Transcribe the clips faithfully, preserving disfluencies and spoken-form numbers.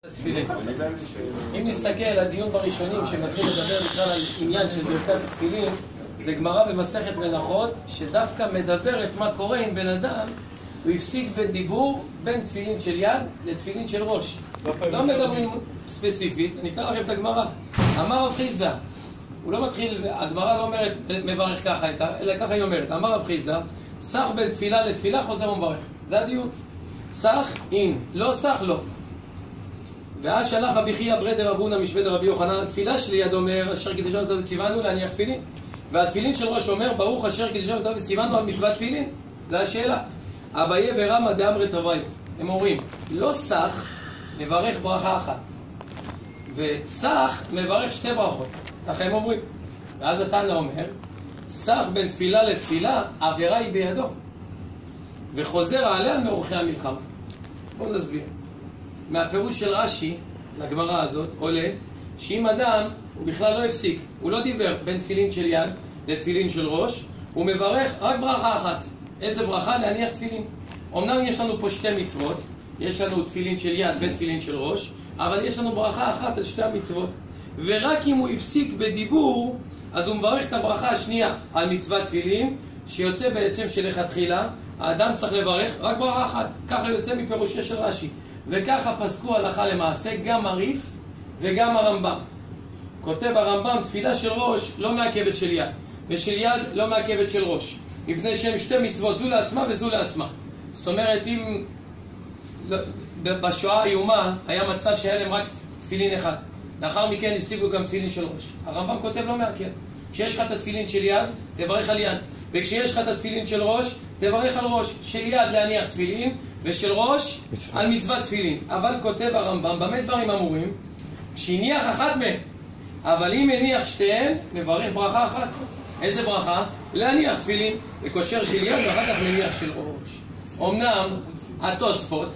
אם נסתכל על הדיון בראשונים שמתחיל לדבר בכלל על עניין של ברכת התפילין, זה גמרא במסכת מנחות שדווקא מדברת מה קורה עם בן אדם הוא הפסיק בדיבור בין תפילין של יד לתפילין של ראש. לא מדברים ספציפית, אני אקרא לכם את הגמרא. אמר רב חיסדא, הוא לא מתחיל, הגמרא לא אומרת מברך ככה, אלא ככה היא אומרת. אמר רב חיסדא, סח בין תפילה לתפילה חוזר ומברך. זה הדיון. סח אין, לא סח לא. ואז שלח רבי חייא ברדר רבונה משבד רבי יוחנן, התפילה שלי יד אומר אשר קידשנו אותה וציוונו להניח תפילין, והתפילין של ראש אומר ברוך אשר קידשנו אותה וציוונו על מצוות תפילין. זו השאלה. אביי ורמא דאמרי תרוויו, הם אומרים לא סח מברך ברכה אחת וסח מברך שתי ברכות, ככה הם אומרים. ואז התנא אומר סח בין תפילה לתפילה עבירה היא בידו וחוזר עליה מאורחי המלחמה. בואו נסביר. מהפירוש של רש"י לגמרא הזאת עולה שאם אדם הוא בכלל לא הפסיק, הוא לא דיבר בין תפילין של יד לתפילין של ראש, הוא מברך רק ברכה אחת. איזה ברכה? להניח תפילין. אמנם יש לנו פה שתי מצוות, יש לנו תפילין של יד ותפילין של ראש, אבל יש לנו ברכה אחת על שתי המצוות, ורק אם הוא הפסיק בדיבור אז הוא מברך את הברכה השנייה על מצוות תפילין, שיוצא בעצם שלכתחילה האדם צריך לברך רק ברכה אחת. ככה יוצא מפירושו של רש"י, וככה פסקו הלכה למעשה גם הריף וגם הרמב"ם. כותב הרמב"ם תפילה של ראש לא מעכבת של יד, ושל יד לא מעכבת של ראש, מפני שהם שתי מצוות, זו לעצמה וזו לעצמה. זאת אומרת, אם בשואה האיומה היה מצב שהיה להם רק תפילין אחד, לאחר מכן השיגו גם תפילין של ראש, הרמב"ם כותב לא מעכב. כשיש לך את התפילין של יד תברך על יד, וכשיש לך את התפילין של ראש תברך על ראש. של יד להניח תפילין ושל ראש על מצוות תפילין. אבל כותב הרמב"ם במה דברים אמורים? שהניח אחת מהם, אבל אם הניח שתיהן מברך ברכה אחת. איזה ברכה? להניח תפילין וקושר של יד ואחר כך מניח של ראש. אמנם התוספות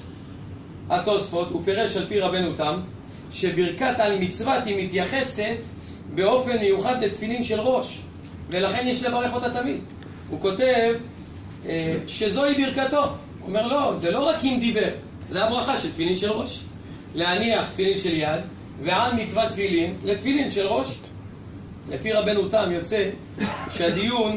התוספות הוא פירש על פי רבנו תם שברכת על מצוות היא מתייחסת באופן מיוחד לתפילין של ראש, ולכן יש לברך אותה תמיד. הוא כותב אה, שזוהי ברכתו. הוא אומר לא, זה לא רק אם דיבר, זה הברכה של תפילין של ראש. להניח תפילין של יד ועל מצוות תפילין לתפילין של ראש. לפי רבנו תם יוצא שהדיון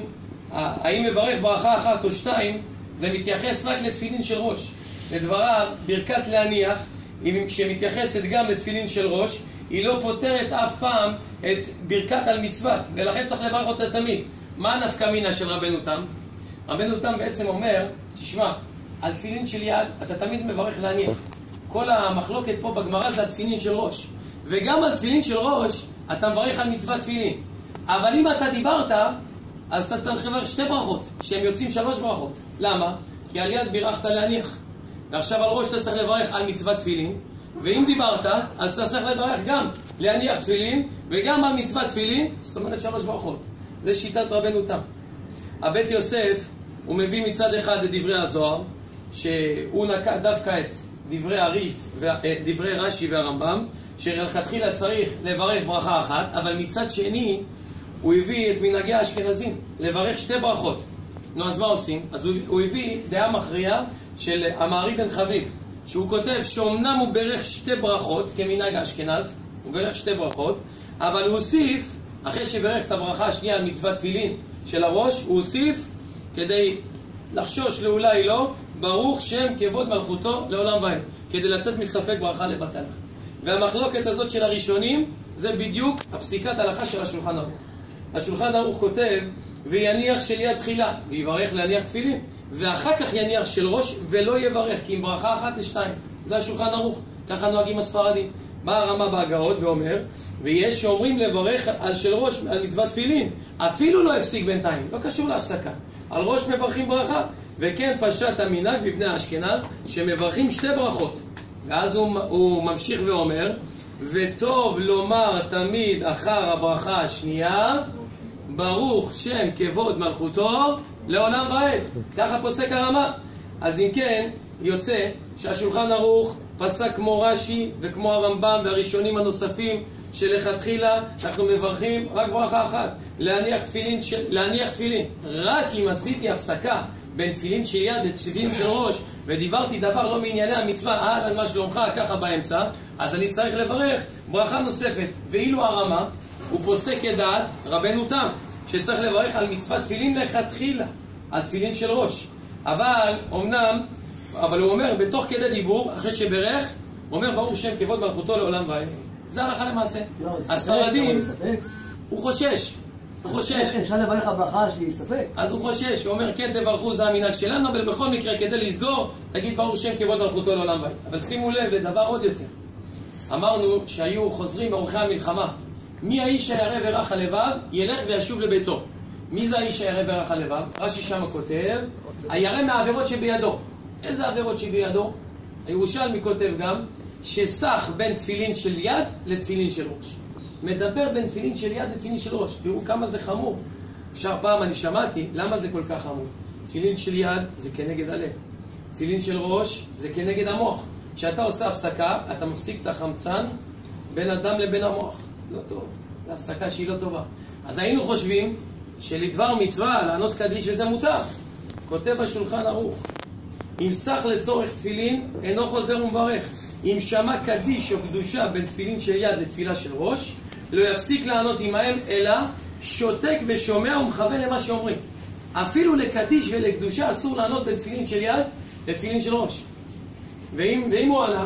האם מברך ברכה אחת או שתיים זה מתייחס רק לתפילין של ראש. לדבריו ברכת להניח אם כשמתייחסת גם לתפילין של ראש היא לא פותרת אף פעם את ברכת על מצוות, ולכן צריך לברך אותה תמיד. מה הנפקא מינה של רבנו תם? רבנו תם בעצם אומר, תשמע, על תפילין של יד אתה תמיד מברך להניח. כל המחלוקת פה בגמרא זה התפילין של ראש, וגם על תפילין של ראש אתה מברך על מצוות תפילין. אבל אם אתה דיברת אז אתה צריך לברך שתי ברכות שהם יוצאים שלוש ברכות. למה? כי על יד בירכת להניח, ועכשיו על ראש אתה צריך לברך על מצוות תפילין, ואם דיברת אז אתה צריך לברך גם להניח תפילין וגם על מצוות תפילין, זאת אומרת שלוש ברכות. זה שיטת רבנו תם. הבית יוסף הוא מביא מצד אחד את דברי הזוהר, שהוא נקע דווקא את דברי הריף ודברי רש"י והרמב"ם שלכתחילה צריך לברך ברכה אחת, אבל מצד שני הוא הביא את מנהגי האשכנזים לברך שתי ברכות. נו, אז מה עושים? אז הוא, הוא הביא דעה מכריעה של המערי בן חביב, שהוא כותב שאומנם הוא ברך שתי ברכות כמנהג האשכנז, הוא ברך שתי ברכות, אבל הוא הוסיף, אחרי שברך את הברכה השנייה על מצוות תפילין של הראש, הוא הוסיף כדי לחשוש לאולי לא, ברוך שם כבוד מלכותו לעולם ועד, כדי לצאת מספק ברכה לבטלה. והמחלוקת הזאת של הראשונים זה בדיוק הפסיקת הלכה של השולחן ערוך. השולחן ערוך כותב ויניח של יד תחילה ויברך להניח תפילין, ואחר כך יניח של ראש ולא יברך, כי אם ברכה אחת לשתיים. זה השולחן ערוך, ככה נוהגים הספרדים. בא הרמ"א בהגהות ואומר ויש שאומרים לברך על של ראש על מצוות תפילין אפילו לא הפסיק בינתיים, לא קשור להפסקה, על ראש מברכים ברכה. וכן פשט המנהג בבני האשכנז שמברכים שתי ברכות. ואז הוא, הוא ממשיך ואומר וטוב לומר תמיד אחר הברכה השנייה ברוך שם כבוד מלכותו לעולם ועד. ככה פוסק הרמ"א. אז אם כן יוצא שהשולחן ערוך פסק כמו רש"י וכמו הרמב"ם והראשונים הנוספים שלכתחילה אנחנו מברכים רק ברכה אחת, להניח תפילין, של... להניח תפילין רק אם עשיתי הפסקה בין תפילין של יד לתפילין של ראש, ודיברתי דבר לא מענייני המצווה, אהלן מה שלומך, ככה באמצע, אז אני צריך לברך ברכה נוספת. ואילו הרמה, הוא פוסק כדעת רבנו תם, שצריך לברך על מצוות תפילין לכתחילה, על תפילין של ראש. אבל, אמנם, אבל הוא אומר, בתוך כדי דיבור, אחרי שברך, הוא אומר, ברוך שם כבוד מלכותו לעולם ועד. זה הלכה למעשה. הספרדים, הוא חושש. הוא חושש. אפשר לברך הברכה שהיא ספק. אז הוא חושש, הוא אומר, כן תברכו, זה המנהג שלנו, אבל בכל מקרה, כדי לסגור, תגיד ברוך שם כבוד מלכותו לעולם ועד. אבל שימו לב לדבר עוד יותר. אמרנו שהיו חוזרים מאורחי המלחמה. מי האיש הירא ורך הלבב, ילך וישוב לביתו. מי זה האיש הירא ורך הלבב? רש"י שם כותב, הירא מהעבירות שבידו. איזה עבירות שבידו? הירושלמי כותב גם, שסח בין תפילין של יד לתפילין של ראש. מדבר בין תפילין של יד לתפילין של ראש. תראו כמה זה חמור. אפשר פעם אני שמעתי, למה זה כל כך חמור? תפילין של יד זה כנגד הלב. תפילין של ראש זה כנגד המוח. כשאתה עושה הפסקה, אתה מפסיק את החמצן בין הדם לבין המוח. לא טוב. זו הפסקה שהיא לא טובה. אז היינו חושבים שלדבר מצווה, לענות קדיש וזה מותר. כותב השולחן ערוך. אם סח לצורך תפילין, אינו חוזר ומברך. אם שמע קדיש או קדושה בין תפילין של יד לתפילה של ראש, לא יפסיק לענות עמהם, אלא שותק ושומע ומכוון למה שאומרים. אפילו לקדיש ולקדושה אסור לענות בין תפילין של יד לתפילין של ראש. ואם, ואם הוא ענה,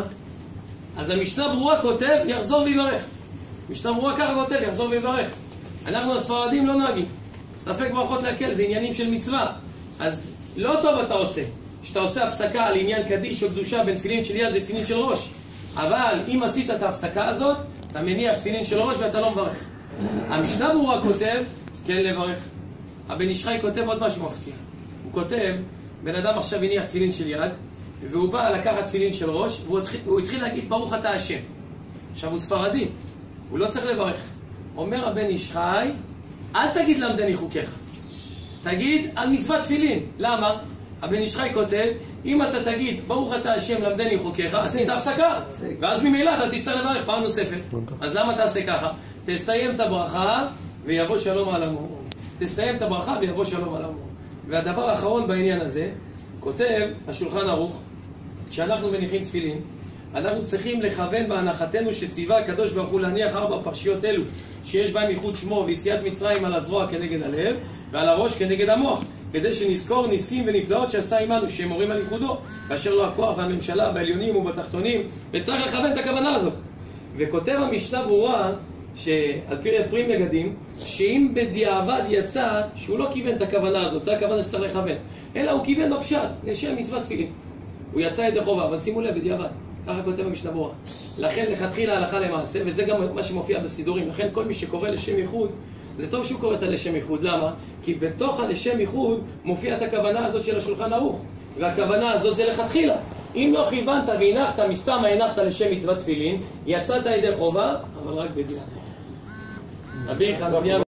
אז המשנה ברורה כותב, יחזור ויברך. משנה ברורה ככה כותב, יחזור ויברך. אנחנו הספרדים לא נוהגים. ספק ברכות להקל, זה עניינים של מצווה. אז לא טוב אתה עושה. שאתה עושה הפסקה על עניין קדיש או קדושה בין תפילין של יד לתפילין של ראש. אבל אם עשית את ההפסקה הזאת, אתה מניח תפילין של ראש ואתה לא מברך. המשנה ברורה כותב, כן לברך. הבן איש חי כותב עוד משהו מפתיע. הוא כותב, בן אדם עכשיו הניח תפילין של יד, והוא בא לקחת תפילין של ראש, והוא התחיל, הוא התחיל להגיד ברוך אתה השם. עכשיו הוא ספרדי, הוא לא צריך לברך. אומר הבן איש חי, אל תגיד למדני חוקיך. תגיד על מצוות תפילין. למה? הבן איש חי כותב, אם אתה תגיד ברוך אתה השם למדני חוקיך, עשית הפסקה. ואז ממילא אתה תצטרך לברך פעם נוספת. אז למה תעשה ככה? תסיים את הברכה ויבוא שלום על עמו. תסיים את הברכה ויבוא שלום על עמו. והדבר האחרון בעניין הזה, כותב השולחן ערוך, כשאנחנו מניחים תפילין, אנחנו צריכים לכוון בהנחתנו שציווה הקדוש ברוך הוא להניח ארבע פרשיות אלו, שיש בהם ייחוד שמו ויציאת מצרים על הזרוע כנגד הלב, ועל הראש כנגד המוח, כדי שנזכור ניסים ונפלאות שעשה עמנו, שהם מורים על ייחודו, באשר לו הכוח והממשלה בעליונים ובתחתונים, וצריך לכוון את הכוונה הזאת. וכותב המשנה ברורה, שעל פי רב פרים מגדים, שאם בדיעבד יצא שהוא לא כיוון את הכוונה הזאת, זה הכוונה שצריך לכוון, אלא הוא כיוון בפשט, לשם מצוות תפילין. הוא יצא ידי חובה, אבל שימו לב, בדיעבד. ככה כותב המשנה ברורה. לכן לכתחילה הלכה למעשה, וזה גם מה שמופיע בסידורים, לכן כל מי שקורא לשם ייחוד, זה טוב שהוא קורא את הלשם ייחוד. למה? כי בתוך הלשם ייחוד מופיע את הכוונה הזאת של השולחן ערוך. והכוונה הזאת זה לכתחילה. אם לא כיוונת והנחת, מסתם הנחת לשם מצוות תפילין, יצאת ידי חובה, אבל רק בדיעבד. רבי חנניה